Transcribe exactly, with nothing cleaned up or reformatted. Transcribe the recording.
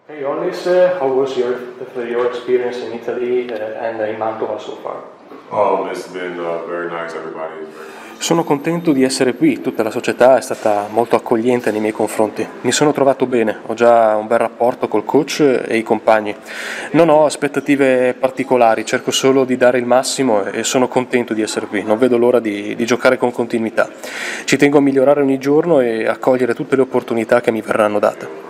Hey Ollis, uh, how was your your experience in Italy uh, and in Mantova so far? Um, it's been uh, very nice. Everybody is very nice. Sono contento di essere qui, tutta la società è stata molto accogliente nei miei confronti. Mi sono trovato bene, ho già un bel rapporto col coach e i compagni. Non ho aspettative particolari, cerco solo di dare il massimo e sono contento di essere qui. Non vedo l'ora di, di giocare con continuità. Ci tengo a migliorare ogni giorno e a cogliere tutte le opportunità che mi verranno date.